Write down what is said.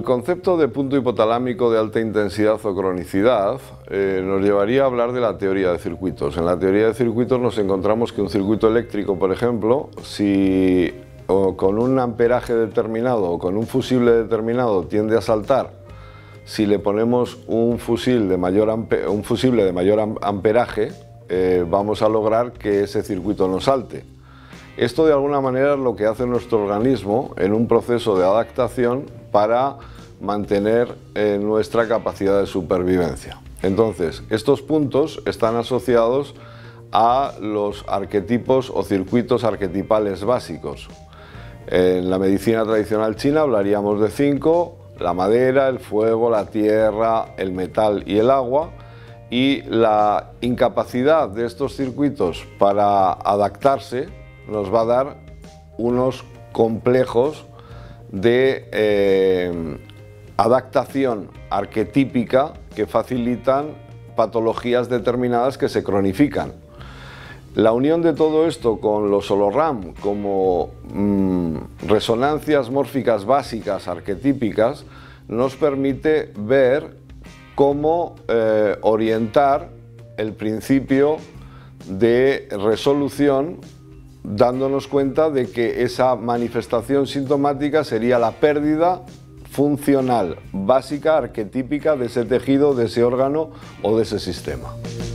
El concepto de punto hipotalámico de alta intensidad o cronicidad nos llevaría a hablar de la teoría de circuitos. En la teoría de circuitos nos encontramos que un circuito eléctrico, por ejemplo, si con un amperaje determinado o con un fusible determinado tiende a saltar, si le ponemos un fusible de mayor amperaje, vamos a lograr que ese circuito no salte. Esto de alguna manera es lo que hace nuestro organismo en un proceso de adaptación para mantener nuestra capacidad de supervivencia. Entonces, estos puntos están asociados a los arquetipos o circuitos arquetipales básicos. En la medicina tradicional china hablaríamos de 5, la madera, el fuego, la tierra, el metal y el agua, y la incapacidad de estos circuitos para adaptarse nos va a dar unos complejos de adaptación arquetípica que facilitan patologías determinadas que se cronifican. La unión de todo esto con los hologram como resonancias mórficas básicas arquetípicas nos permite ver cómo orientar el principio de resolución, dándonos cuenta de que esa manifestación sintomática sería la pérdida funcional básica arquetípica de ese tejido, de ese órgano o de ese sistema.